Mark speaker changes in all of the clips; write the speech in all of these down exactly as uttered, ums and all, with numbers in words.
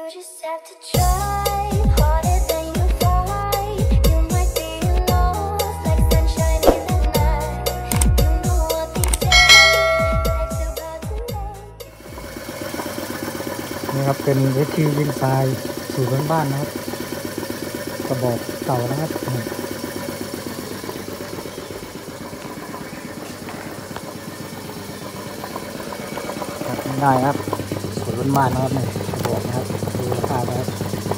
Speaker 1: just have to try harder than you fight. You might be lost like sunshine in the night. You know what they say, life's about to love.
Speaker 2: นี่ครับเป็นวิธียิงทรายสู่บ้านๆนะครับกระบอกเก่านะครับง่ายครับสูตรบ้านๆนะครับเนี่ยกระบอกนะครับดูราคาครับ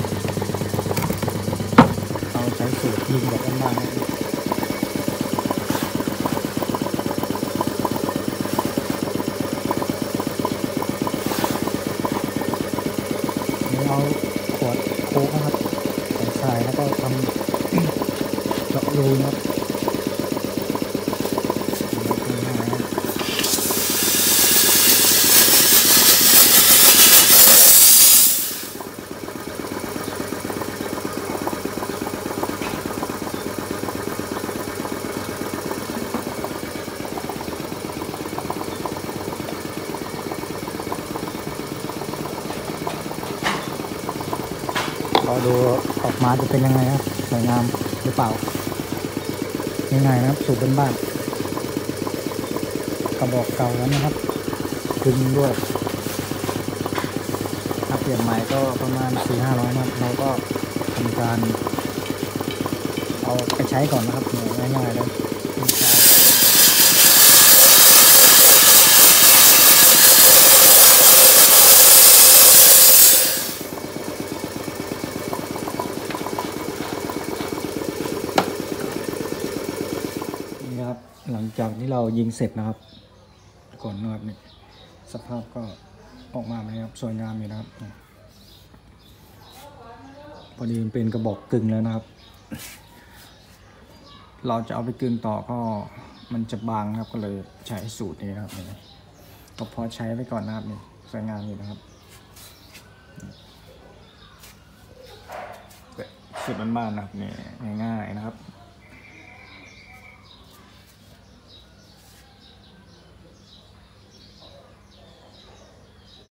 Speaker 2: เราใช้สูตรยิงแบบบ้านๆนะครับนี่เอาขวดโค้กนะครับใส่ทรายแล้วก็ทำเจาะรูนะครับเราดูออกมาจะเป็นยังไงครับสวยงามหรือเปล่าง่ายๆนะครับสูตรบ้านๆกระบอกเก่าแล้วนะครับดึงด้วยถ้าเปลี่ยนใหม่ก็ประมาณ สี่ห้าร้อย นะครับเราก็ทำการเอาไปใช้ก่อนนะครับง่ายๆเลยครับหลังจากที่เรายิงเสร็จนะครับก่อนนะครับนี่สภาพก็ออกมาเลยครับสวยงามอยู่นะครับพอดีมันเป็นกระบอกกึ่งแล้วนะครับเราจะเอาไปกึ่งต่อก็มันจะบางครับก็เลยใช้สูตรนี้นะครับนี่ก็พอใช้ไว้ก่อนนะครับนี่สวยงามอยู่นะครับสูตรบ้านๆนะครับนี่ง่ายๆนะครับ